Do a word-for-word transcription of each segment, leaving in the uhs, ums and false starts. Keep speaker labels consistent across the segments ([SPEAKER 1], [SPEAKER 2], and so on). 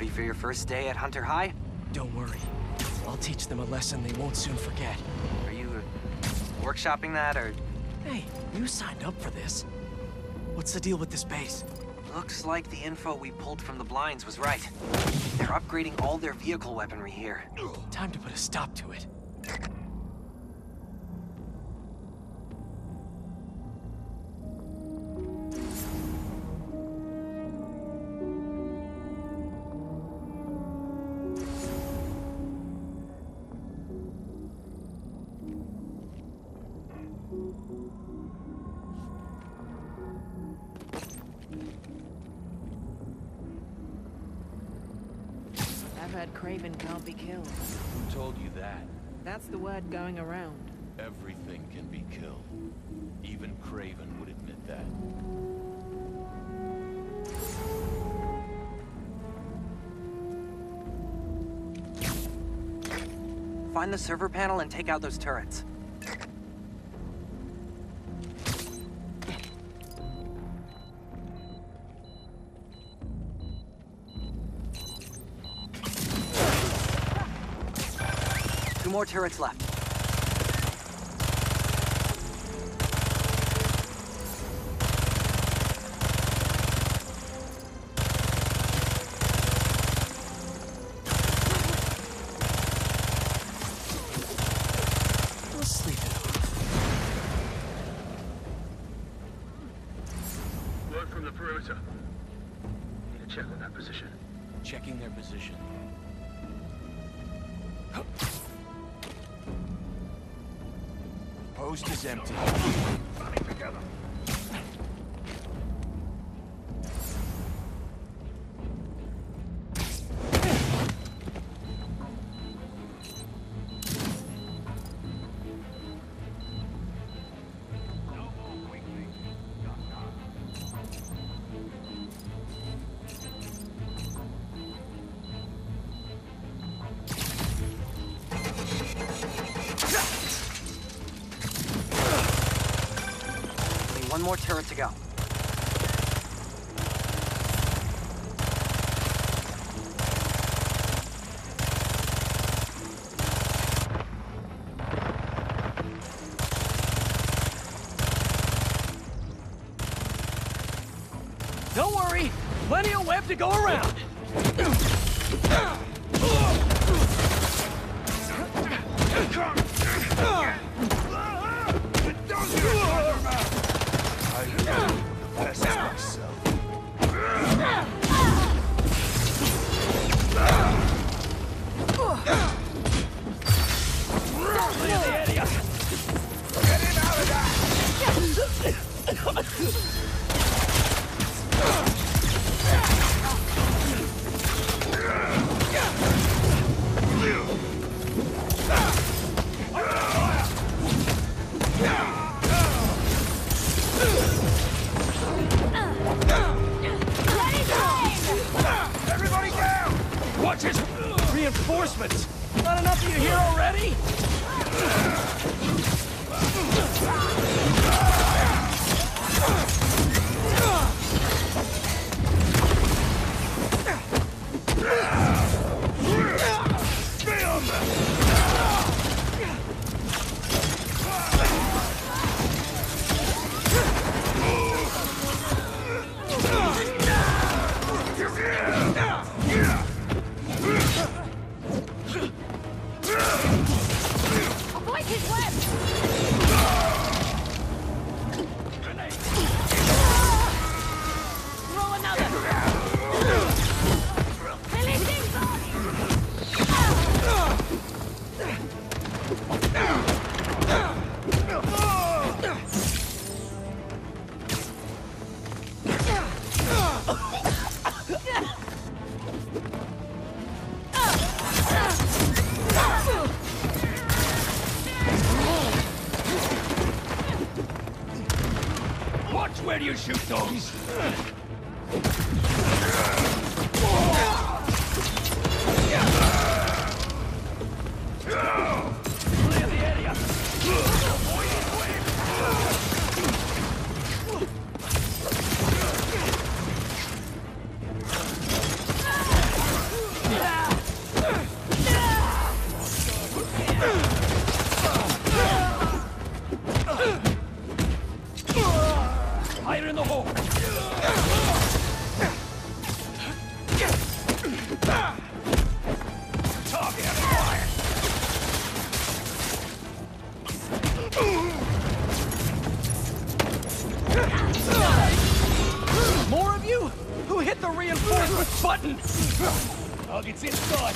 [SPEAKER 1] Ready for your first day at Hunter High?
[SPEAKER 2] Don't worry. I'll teach them a lesson they won't soon forget.
[SPEAKER 1] Are you uh, workshopping that, or...?
[SPEAKER 2] Hey, you signed up for this. What's the deal with this base?
[SPEAKER 1] Looks like the info we pulled from the blinds was right. They're upgrading all their vehicle weaponry here.
[SPEAKER 2] Time to put a stop to it.
[SPEAKER 3] I've heard Craven can't be killed.
[SPEAKER 4] Who told you that?
[SPEAKER 3] That's the word going around.
[SPEAKER 4] Everything can be killed. Even Craven would admit that.
[SPEAKER 1] Find the server panel and take out those turrets. Two more turrets left.
[SPEAKER 2] We'll sleep it off.
[SPEAKER 5] Word from the perimeter. Need to check on that position.
[SPEAKER 4] Checking their position. Post is empty.
[SPEAKER 5] Running together.
[SPEAKER 1] One more turret to go.
[SPEAKER 2] Don't worry! Plenty of web to go around!
[SPEAKER 5] Everybody down!
[SPEAKER 2] Watch it! Reinforcements! Not enough of you here already?
[SPEAKER 5] Stay on them!
[SPEAKER 6] Avoid his web! Roll another! Releasing
[SPEAKER 5] Watch where you shoot those! Clear the area!
[SPEAKER 2] Target's inside.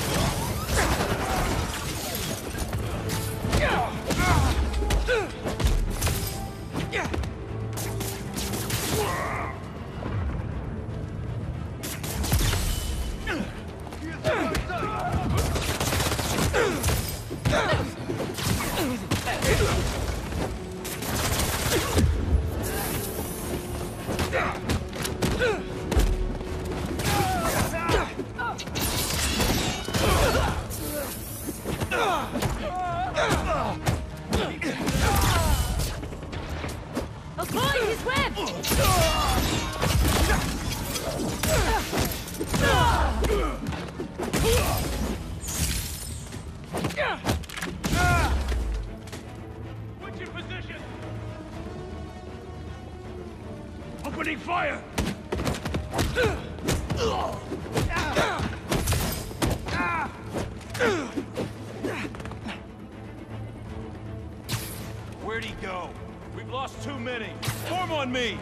[SPEAKER 6] Avoid his web!
[SPEAKER 5] What's your position?
[SPEAKER 2] Opening fire!
[SPEAKER 4] Where'd he go? We've lost too many. Form on me!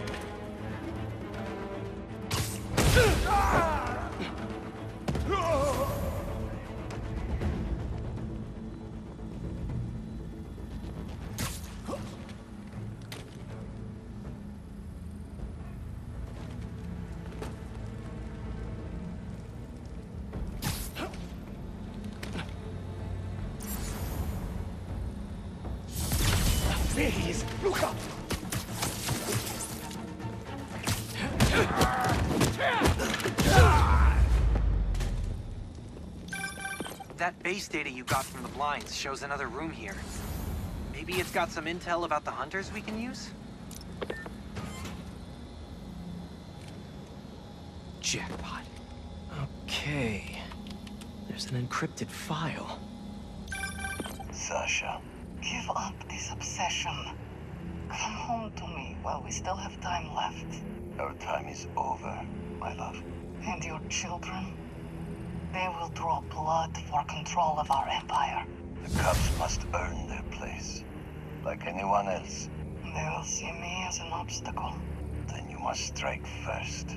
[SPEAKER 2] There he is! Look up!
[SPEAKER 1] That base data you got from the blinds shows another room here. Maybe it's got some intel about the hunters we can use?
[SPEAKER 2] Jackpot. Okay. There's an encrypted file.
[SPEAKER 7] Sasha, give up this obsession. Come home to me while we still have time left.
[SPEAKER 8] Our time is over, my love.
[SPEAKER 7] And your children? They will draw blood for control of our empire.
[SPEAKER 8] The Cubs must earn their place, like anyone else.
[SPEAKER 7] They will see me as an obstacle.
[SPEAKER 8] Then you must strike first.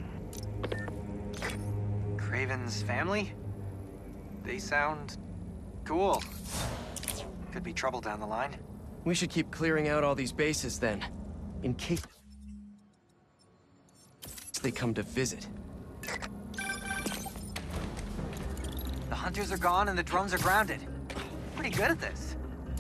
[SPEAKER 1] Kraven's family? They sound cool. Could be trouble down the line.
[SPEAKER 2] We should keep clearing out all these bases then, in case they come to visit.
[SPEAKER 1] The hunters are gone and the drones are grounded. Pretty good at this.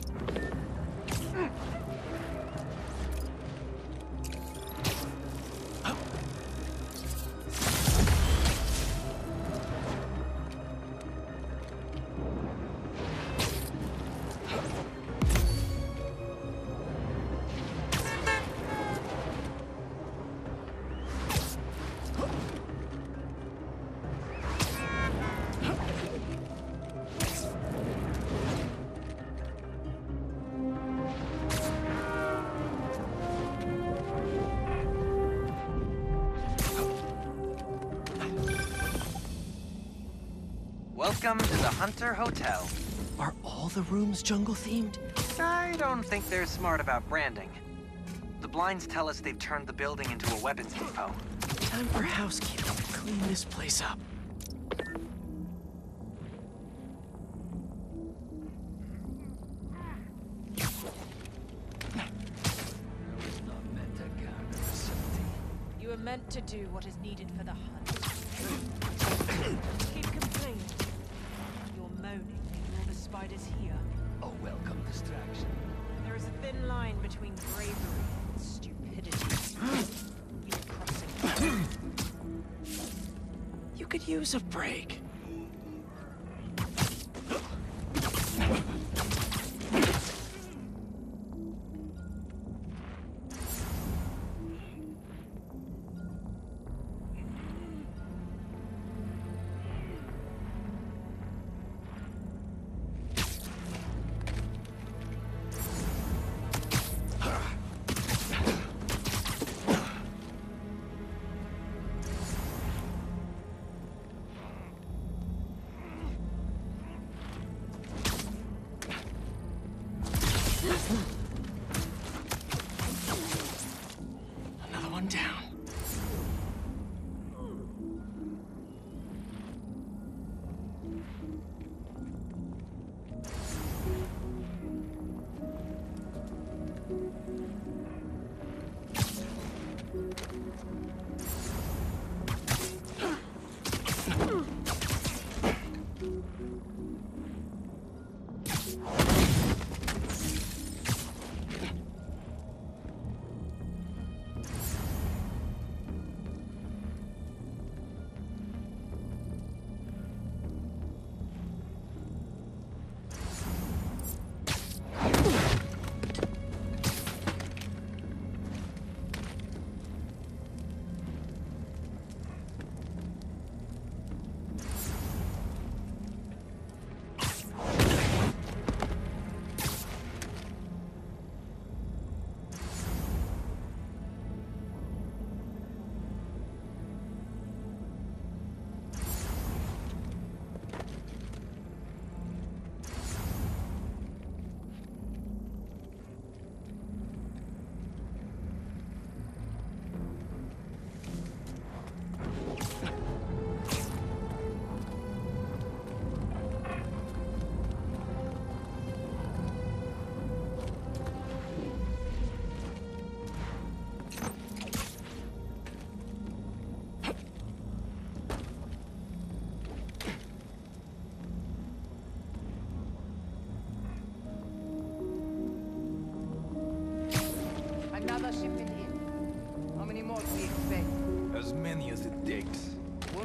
[SPEAKER 1] Welcome to the Hunter Hotel.
[SPEAKER 2] Are all the rooms jungle-themed?
[SPEAKER 1] I don't think they're smart about branding. The blinds tell us they've turned the building into a weapons depot.
[SPEAKER 2] Time for housekeeping to clean this place up.
[SPEAKER 3] You were meant to do what is needed for the hunt. Keep complaining. You're moaning and all the spiders here.
[SPEAKER 2] A welcome distraction.
[SPEAKER 3] There is a thin line between bravery and stupidity. You're crossing.
[SPEAKER 2] You could use a break.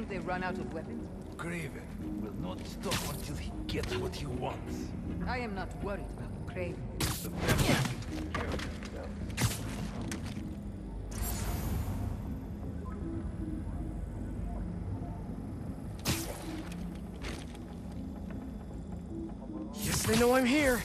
[SPEAKER 9] think they run out of weapons?
[SPEAKER 2] Craven will not stop until he gets what he wants.
[SPEAKER 9] I am not worried about Craven.
[SPEAKER 2] The best can take care of himself. Guess they know I'm here.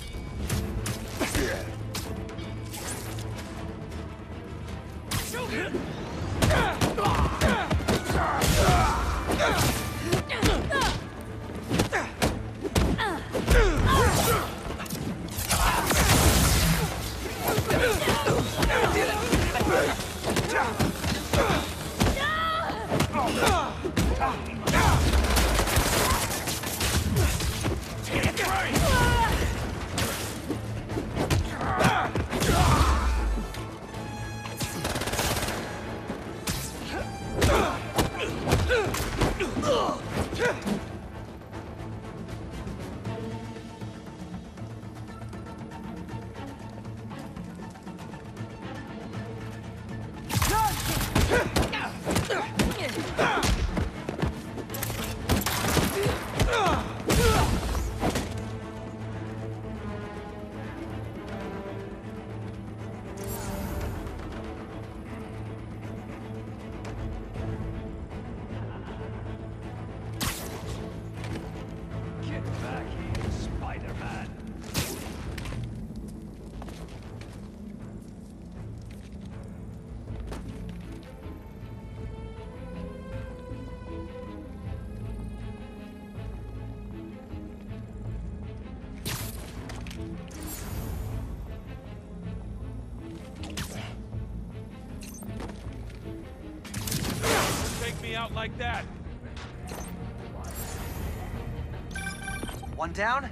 [SPEAKER 2] Out like that.
[SPEAKER 1] One down?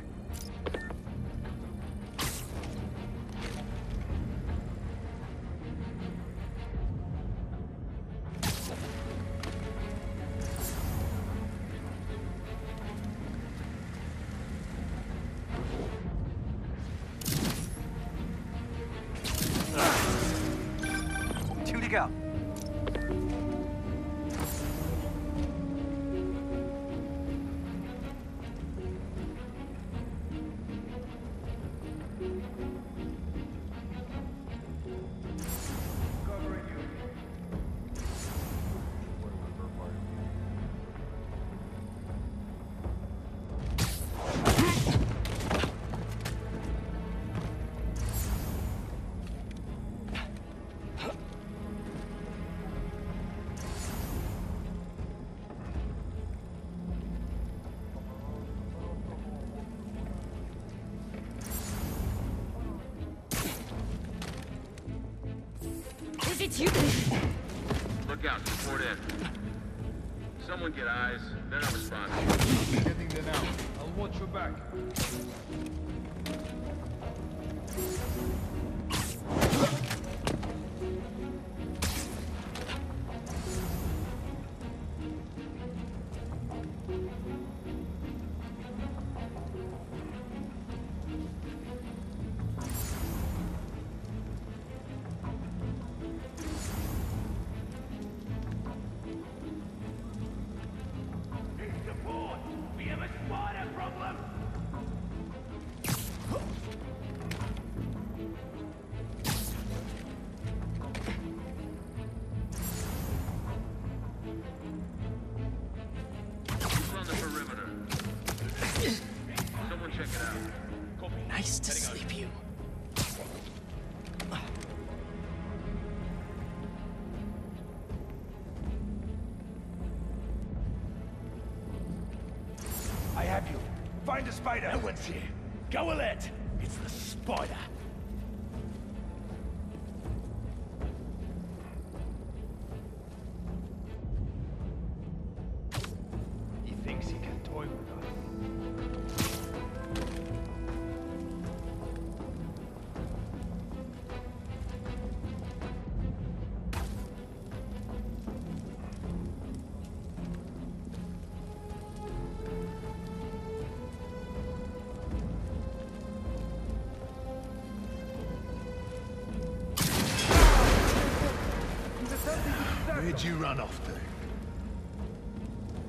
[SPEAKER 1] Two to go.
[SPEAKER 6] It's you!
[SPEAKER 5] Look out, support in. Someone get eyes, they're not responding.
[SPEAKER 2] Getting them out. I'll watch your back. Nice to sleep you. I have you. Find the spider. No one's here. Go alert. It's the spider. He thinks he can toy with us. Where'd you run off to?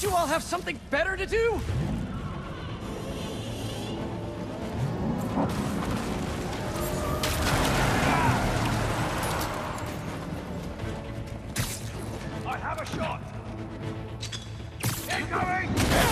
[SPEAKER 2] Don't you all have something better to do? I have a shot! Incoming!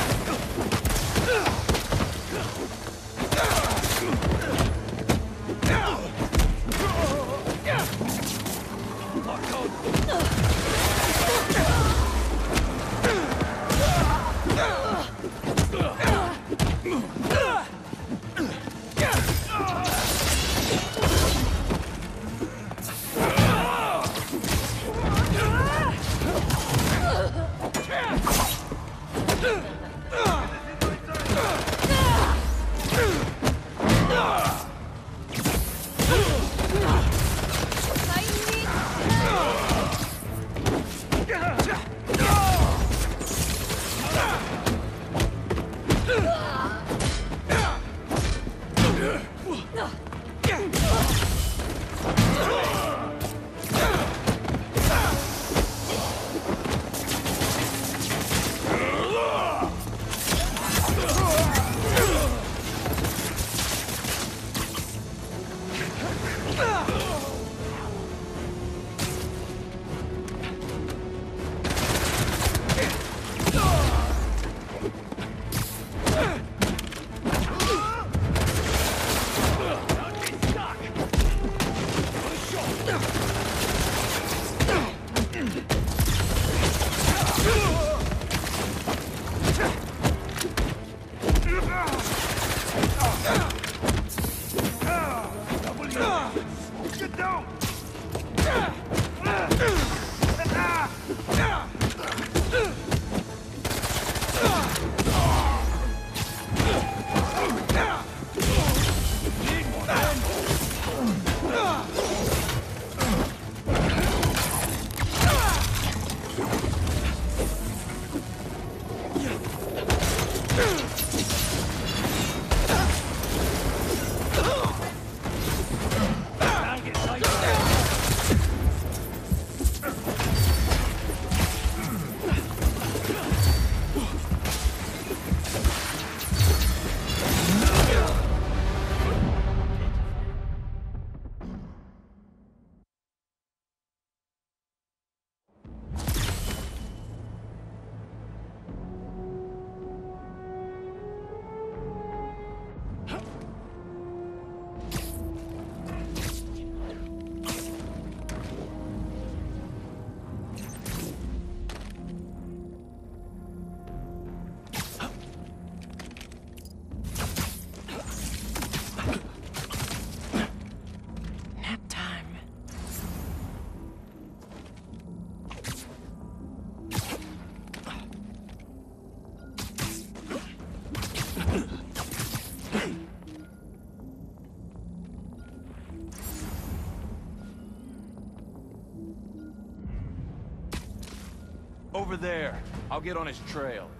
[SPEAKER 4] Over there. I'll get on his trail.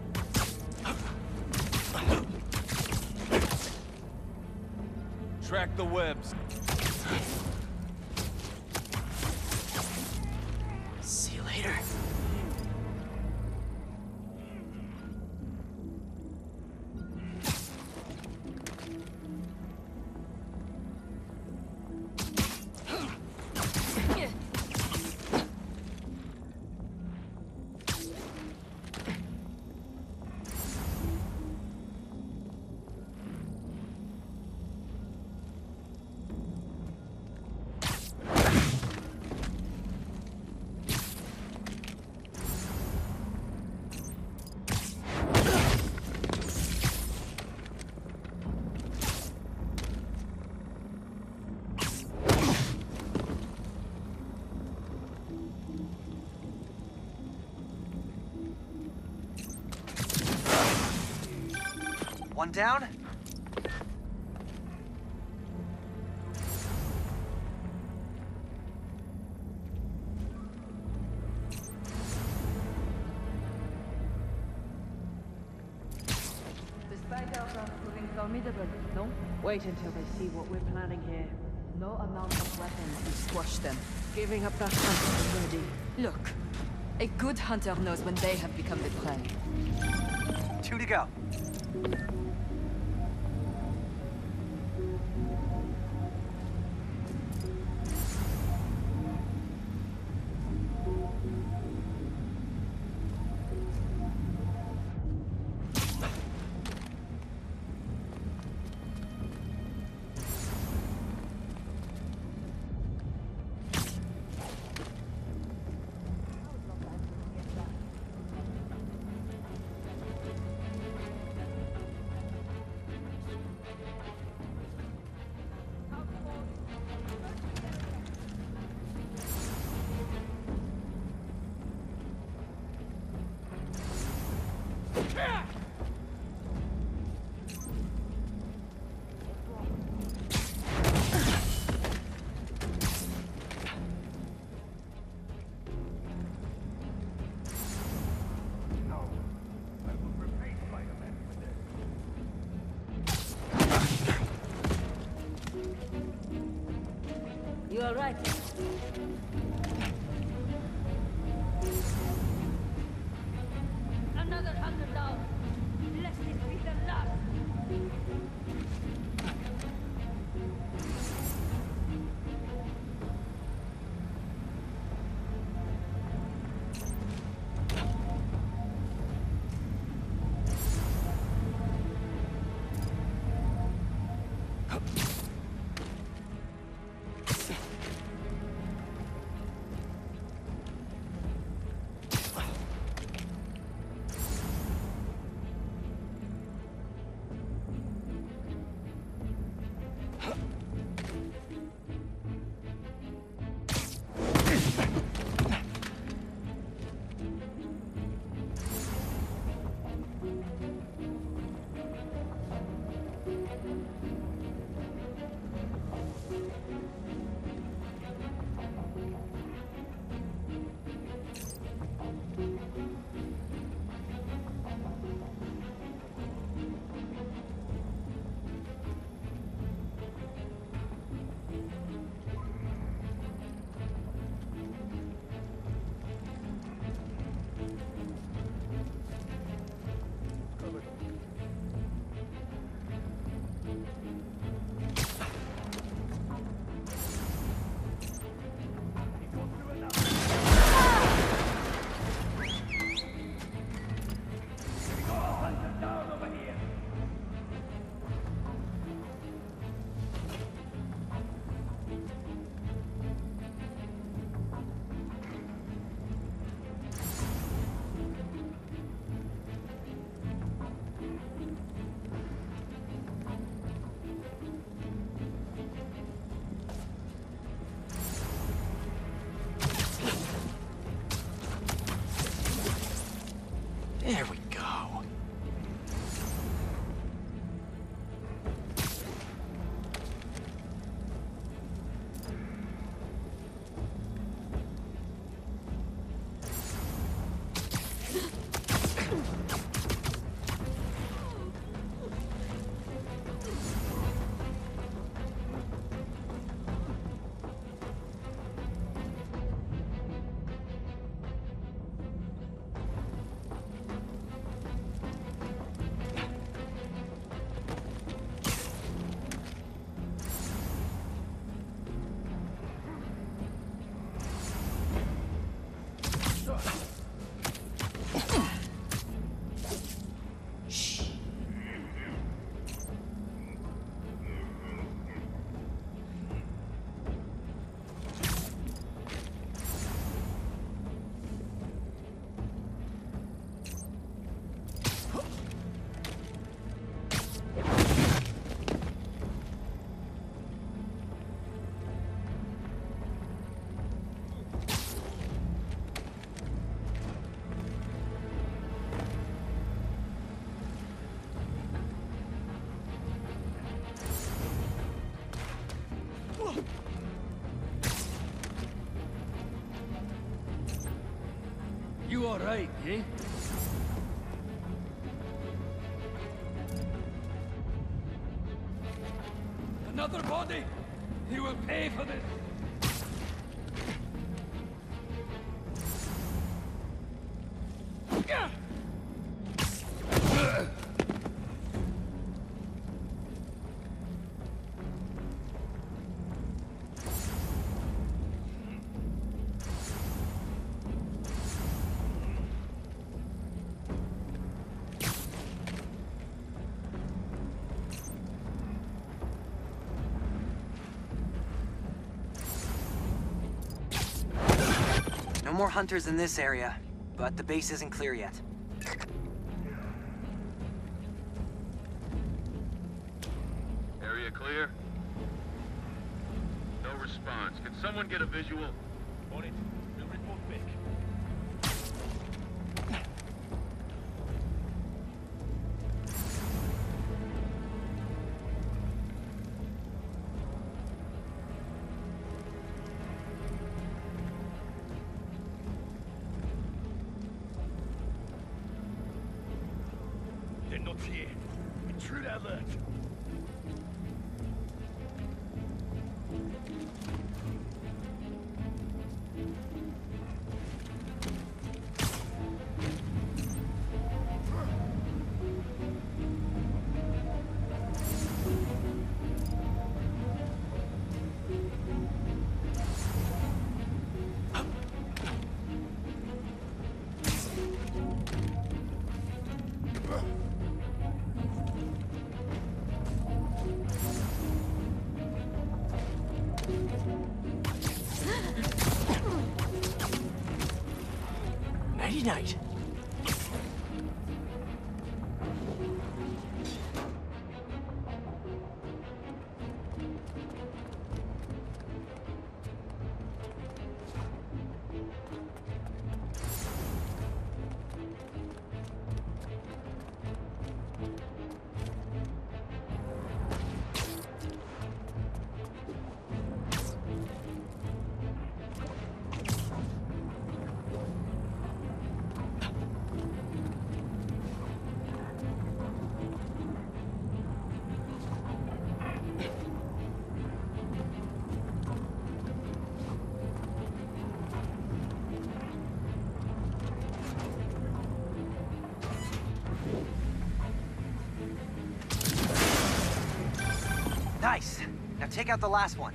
[SPEAKER 4] Track the webs.
[SPEAKER 1] See you later. One down?
[SPEAKER 9] The spiders are proving formidable, no? Wait until they see what we're planning here. No amount of weapons can squash them. Giving up the hunt already.
[SPEAKER 3] Look,
[SPEAKER 10] A good hunter knows when they have become the prey.
[SPEAKER 1] Two to go.
[SPEAKER 6] You are right. Another hunter down. Let this be the last.
[SPEAKER 1] There we go.
[SPEAKER 2] You all right, eh? Another body! He will pay for this!
[SPEAKER 1] No more hunters in this area, but the base isn't clear yet.
[SPEAKER 5] Area clear? No response. Can someone get a visual?
[SPEAKER 2] On it. We'll report back. They're not here. Intruder alert. Night.
[SPEAKER 1] Nice. Now take out the last one.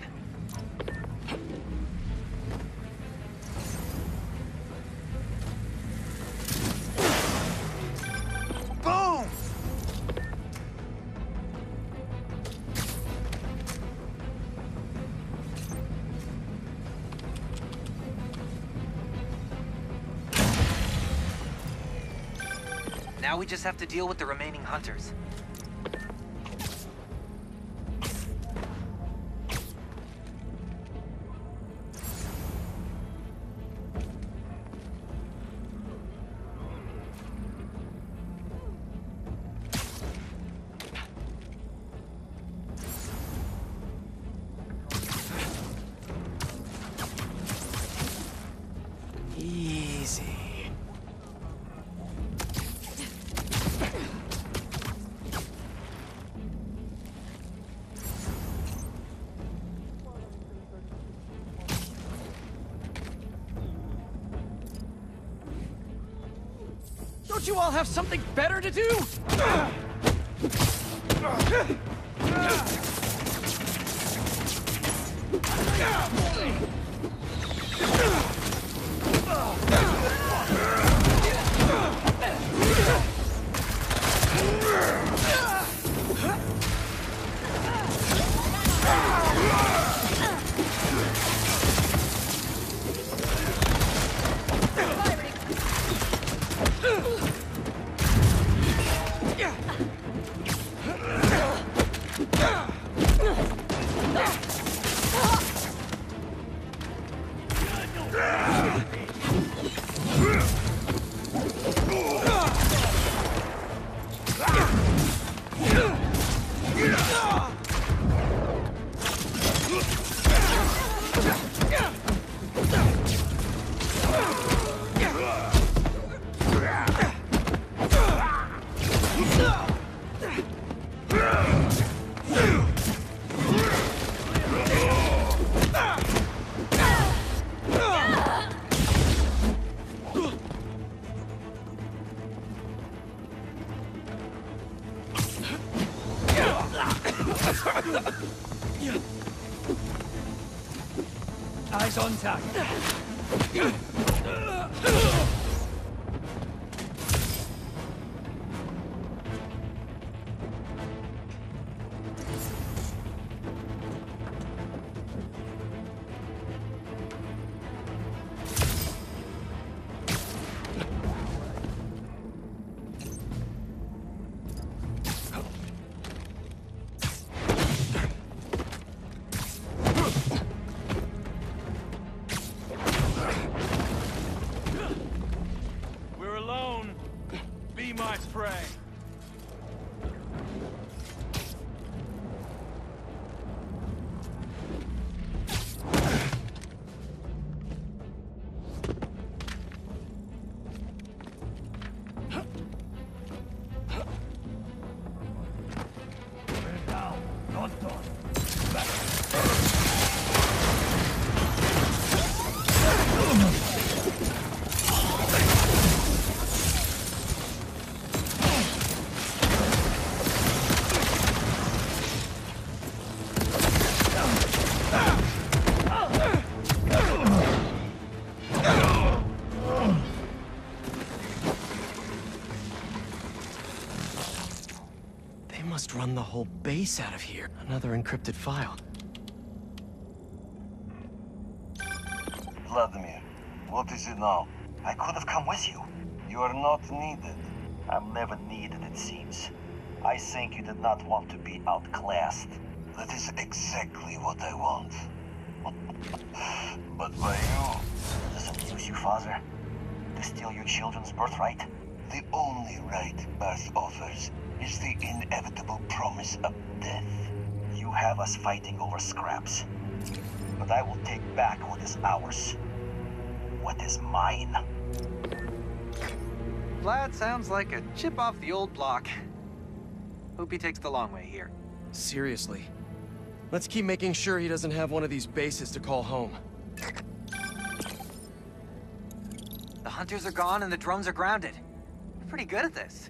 [SPEAKER 1] Boom! Now we just have to deal with the remaining hunters. Easy.
[SPEAKER 2] Don't you all have something better to do? Eyes on target. Nice prey.
[SPEAKER 11] Must run the whole base out of here. Another encrypted file.
[SPEAKER 8] Vladimir, what is it now? I could have come with you. You are not needed. I'm never needed, it seems. I think you did not want to be outclassed. That is exactly what I want. But by you... Does it amuse you, father? To steal your children's birthright? The only right birth offers is the inevitable promise of death. You have us fighting over scraps. But I will take back what is ours. What is mine.
[SPEAKER 1] Vlad sounds like a chip off the old block. Hope he takes the long way here.
[SPEAKER 11] Seriously. Let's keep making sure he doesn't have one of these bases to call home.
[SPEAKER 1] The hunters are gone and the drones are grounded. We're pretty good at this.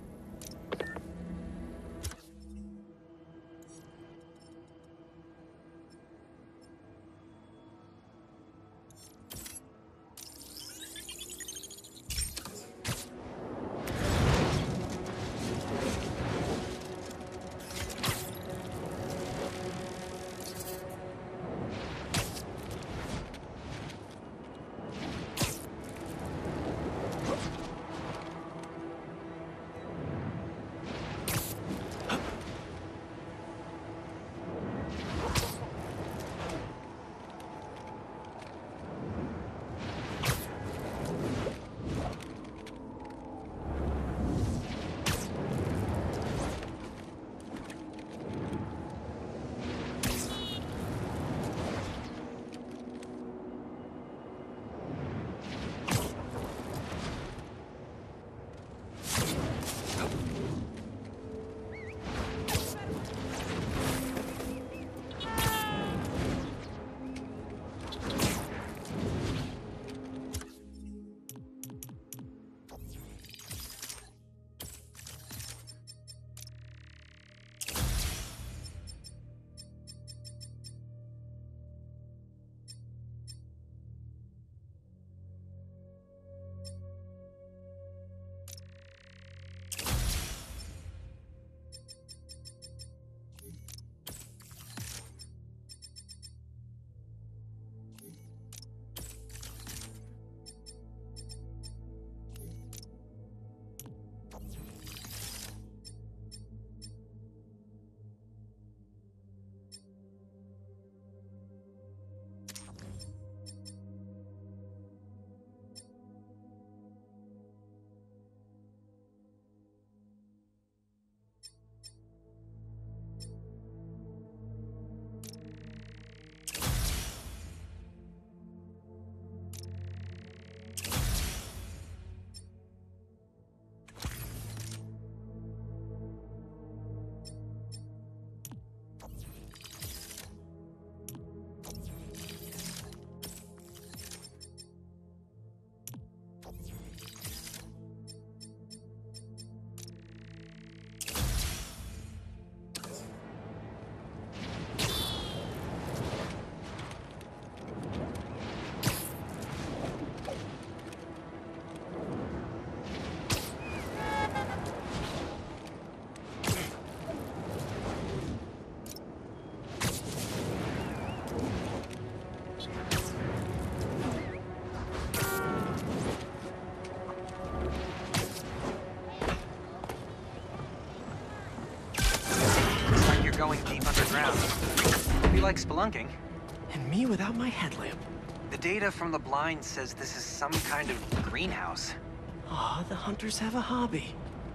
[SPEAKER 1] Going deep underground. You like spelunking?
[SPEAKER 11] And me without my headlamp.
[SPEAKER 1] The data from the blind says this is some kind of greenhouse.
[SPEAKER 11] Aw, the hunters have a hobby.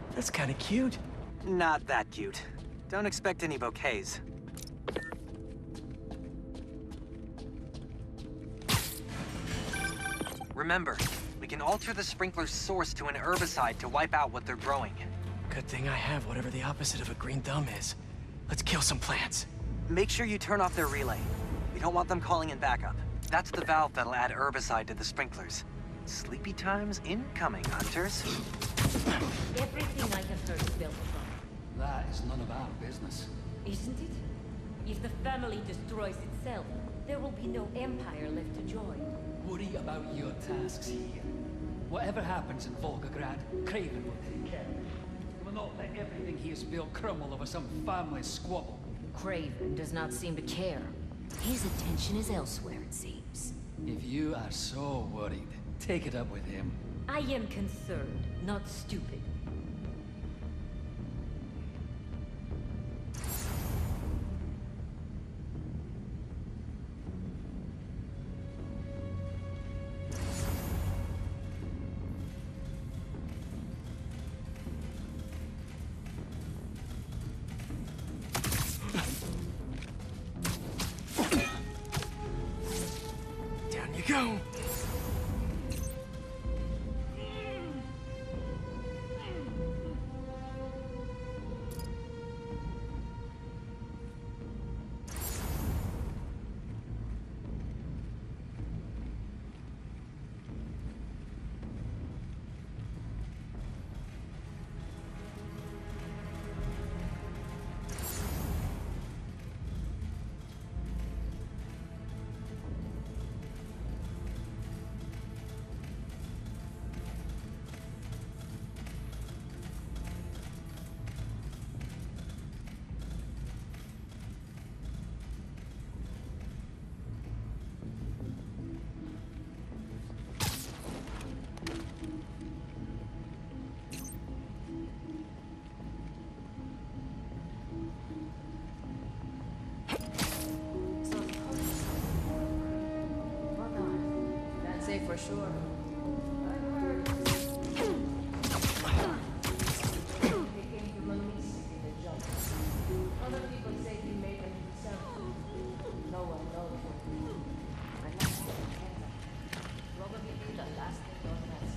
[SPEAKER 11] That's kind of cute.
[SPEAKER 1] Not that cute. Don't expect any bouquets. Remember, we can alter the sprinkler's source to an herbicide to wipe out what they're growing.
[SPEAKER 11] Good thing I have whatever the opposite of a green thumb is. Let's kill some plants.
[SPEAKER 1] Make sure you turn off their relay. We don't want them calling in backup. That's the valve that'll add herbicide to the sprinklers. Sleepy times incoming, hunters.
[SPEAKER 6] Everything I have heard is built from.
[SPEAKER 12] That is none of our business.
[SPEAKER 6] Isn't it? If the family destroys itself, there will be no empire left to join.
[SPEAKER 12] Worry about your tasks here. Whatever happens in Volgograd, Kraven will take care of it. He will not let everything he has built crumble over some family squabble.
[SPEAKER 6] Kraven does not seem to care. His attention is elsewhere, it seems.
[SPEAKER 12] If you are so worried, take it up with him.
[SPEAKER 6] I am concerned, not stupid.
[SPEAKER 11] Down you go.
[SPEAKER 10] Safe for sure. Other people say he made them himself. No one knows. I must probably be the last thing on that.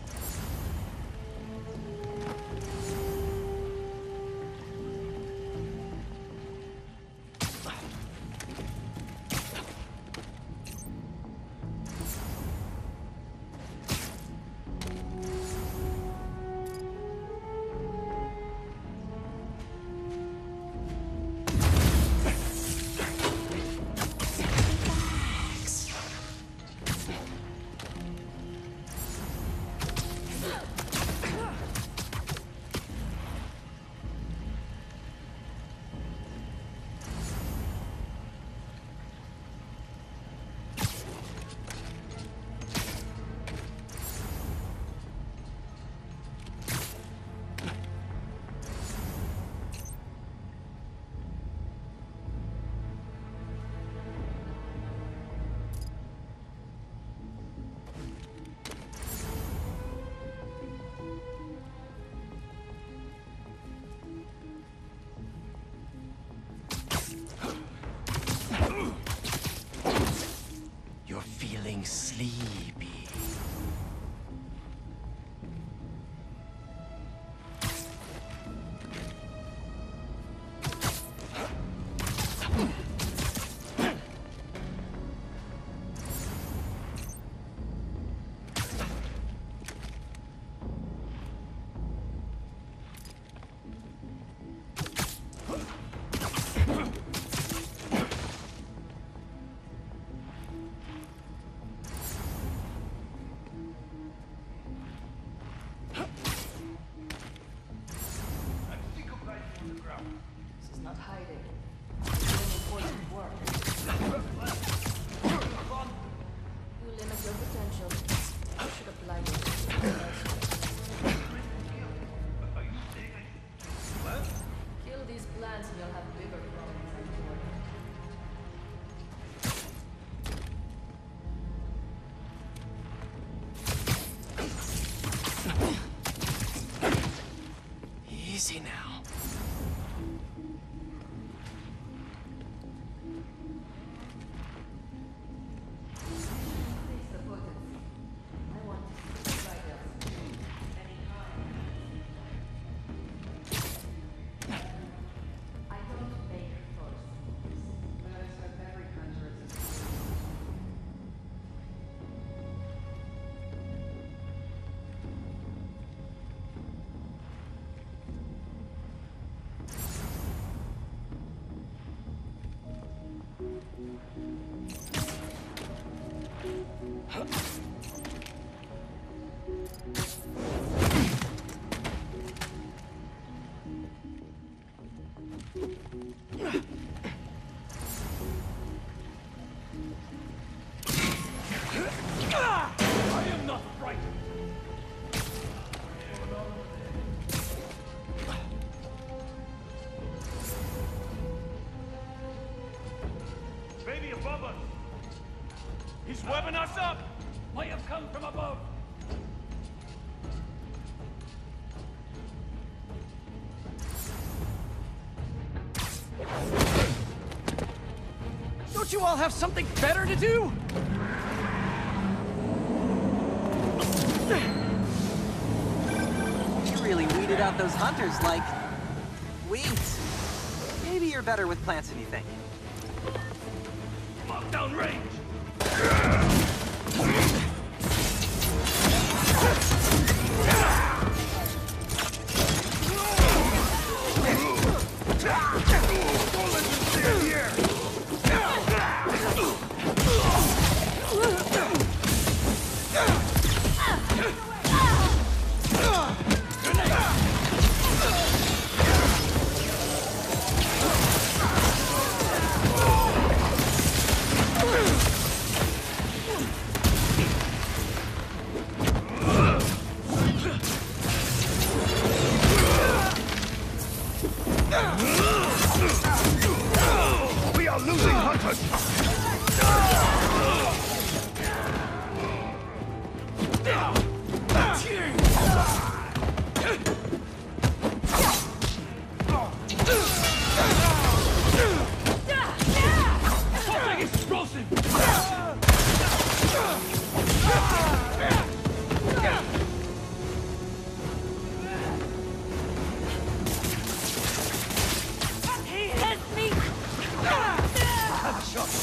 [SPEAKER 11] Sleepy. Easy now.
[SPEAKER 2] I am not frightened. Maybe above us. He's webbing us up. Might have come from above.
[SPEAKER 11] Don't you all have something better to do?
[SPEAKER 1] You really weeded out those hunters like weeds. Maybe you're better with plants than you think.
[SPEAKER 2] Lockdown range. We are losing hunters! Something explosive!
[SPEAKER 6] He hit me!
[SPEAKER 2] Have a shot!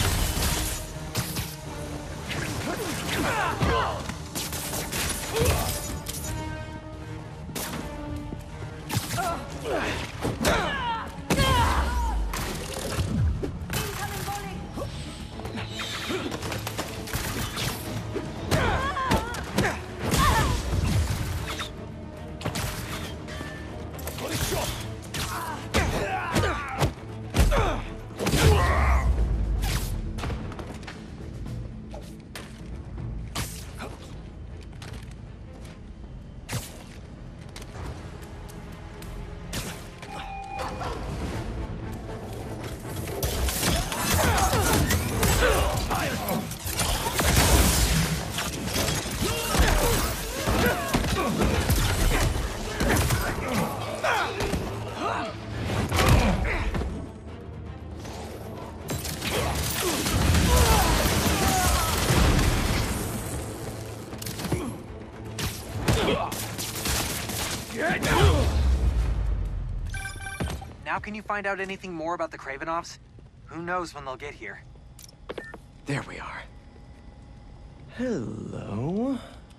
[SPEAKER 1] Now can you find out anything more about the Kravenovs? Who knows when they'll get here?
[SPEAKER 11] There we are. Hello?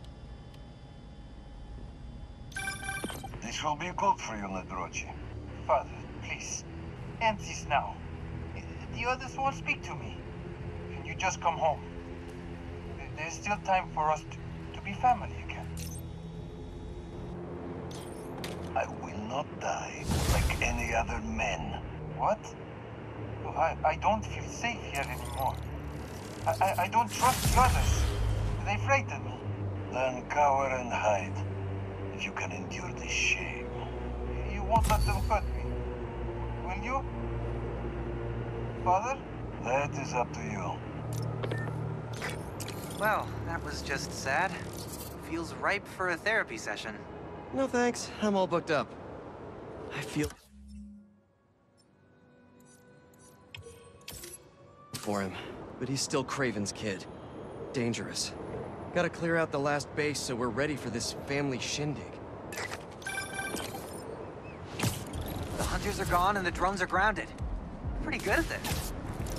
[SPEAKER 8] This will be good for you, Nadrochi.
[SPEAKER 13] Father, please. End this now. The others won't speak to me. Can you just come home? There's still time for us to, to be family again.
[SPEAKER 8] I will not die like any other men.
[SPEAKER 13] What? I, I don't feel safe here anymore. I, I, I don't trust the others. They frighten me.
[SPEAKER 8] Then cower and hide, if you can endure this shame.
[SPEAKER 13] You won't let them hurt me, will you? Father?
[SPEAKER 8] That is up to you.
[SPEAKER 1] Well, that was just sad. Feels ripe for a therapy session.
[SPEAKER 11] No thanks, I'm all booked up. I feel... for him, but he's still Kraven's kid. Dangerous. Gotta clear out the last base so we're ready for this family shindig.
[SPEAKER 1] The hunters are gone and the drones are grounded. Pretty good at this.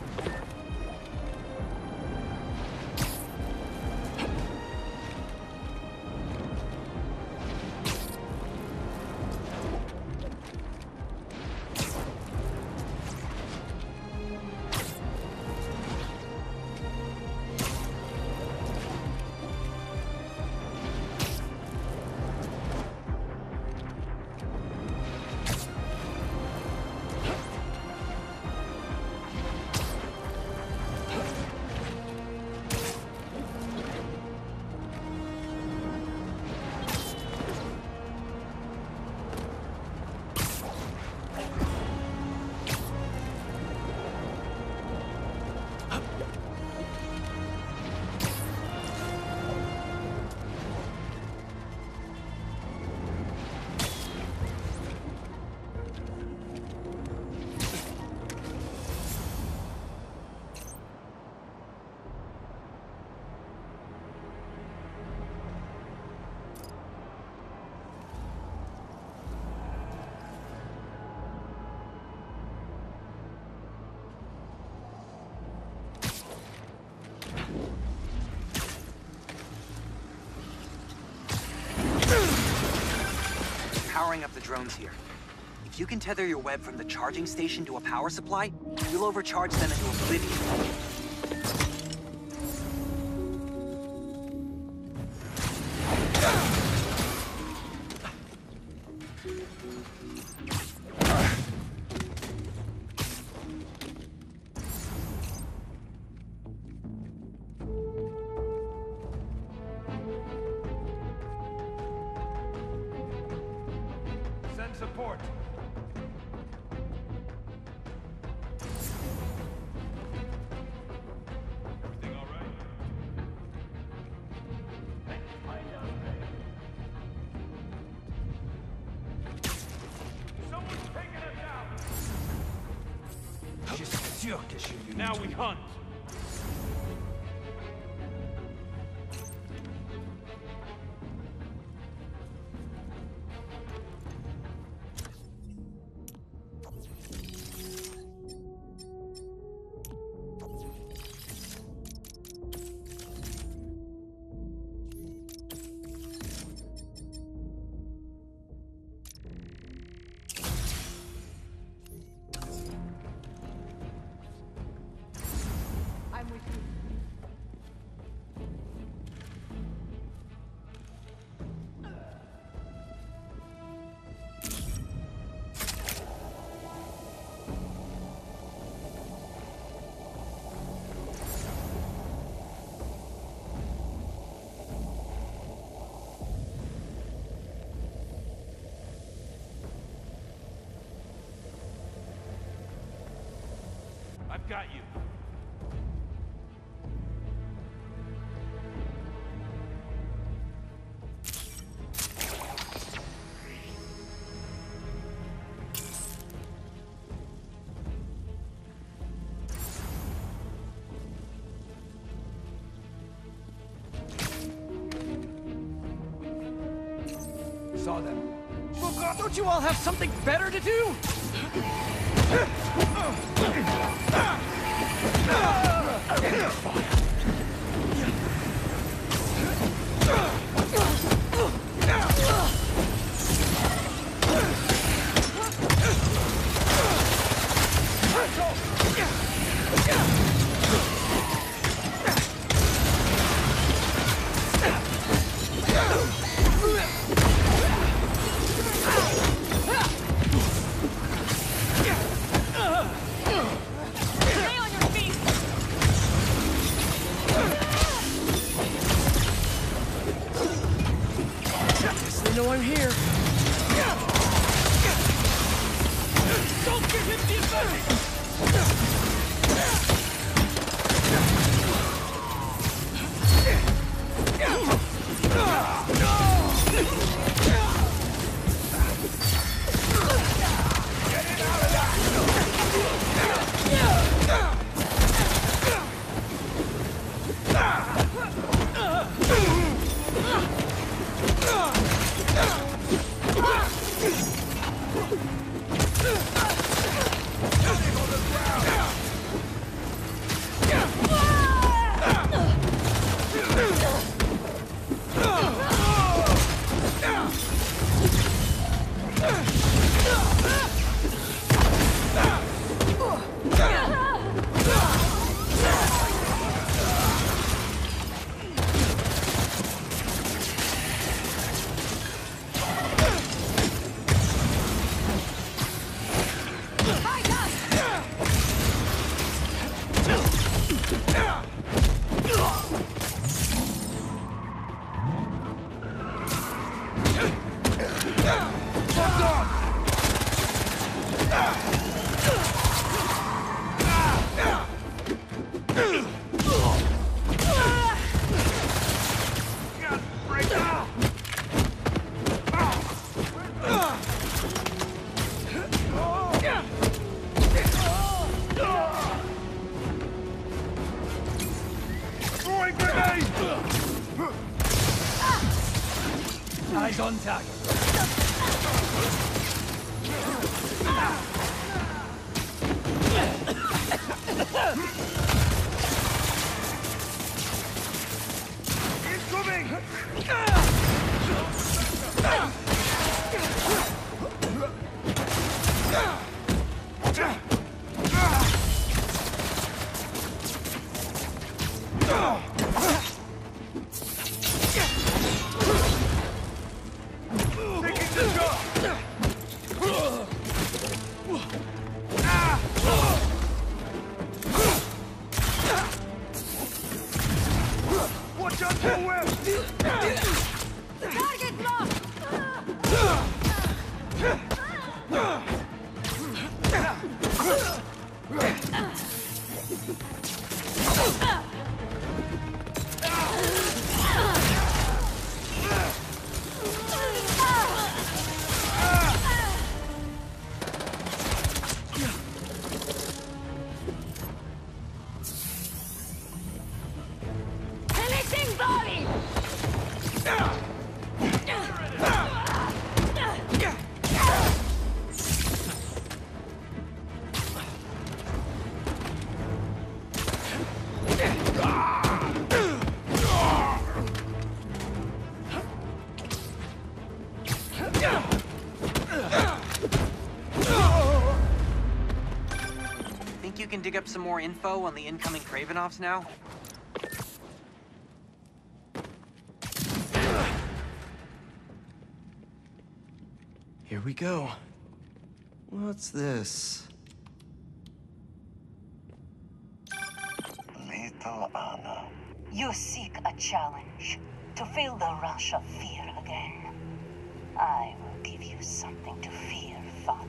[SPEAKER 1] Powering up the drones here. If you can tether your web from the charging station to a power supply, you'll overcharge them into oblivion.
[SPEAKER 2] Send support. Everything all right? Let's find out, man. Someone's taking us out. Now we hunt.
[SPEAKER 9] I'm with you.
[SPEAKER 2] I've got you.
[SPEAKER 12] Saw them. Don't you all have something better to do?
[SPEAKER 11] They know I'm here.
[SPEAKER 2] Don't give him the advantage!
[SPEAKER 12] contact.
[SPEAKER 1] Think you can dig up some more info on the incoming Kravenovs now?
[SPEAKER 11] Here we go. What's this?
[SPEAKER 8] Little Anna.
[SPEAKER 7] You seek a challenge to feel the rush of fear again. I will give you something to fear, Father.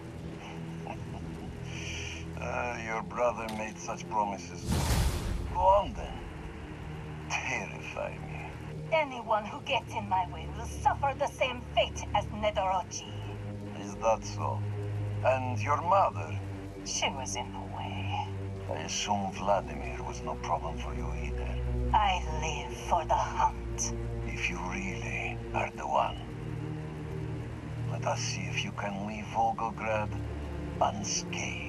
[SPEAKER 8] uh, your brother made such promises. Go on then. Terrify me.
[SPEAKER 7] Anyone who gets in my way will suffer the same fate as Nedorochi.
[SPEAKER 8] Is that so? And your mother?
[SPEAKER 7] She was in the way.
[SPEAKER 8] I assume Vladimir was no problem for you either.
[SPEAKER 7] I live for the hunt.
[SPEAKER 8] If you really are the one, let us see if you can leave Volgograd unscathed.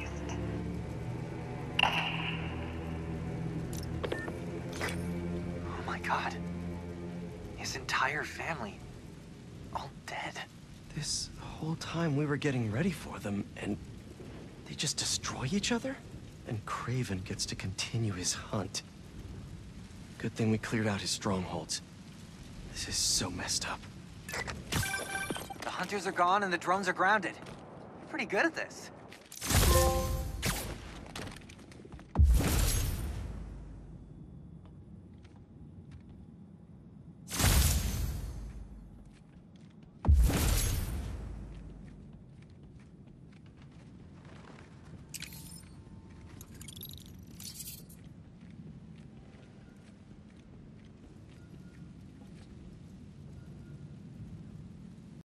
[SPEAKER 1] Oh my god. His entire family. All dead.
[SPEAKER 11] This whole time we were getting ready for them, and they just destroy each other? And Kraven gets to continue his hunt. Good thing we cleared out his strongholds. This is so messed up.
[SPEAKER 1] The hunters are gone and the drones are grounded. Pretty good at this.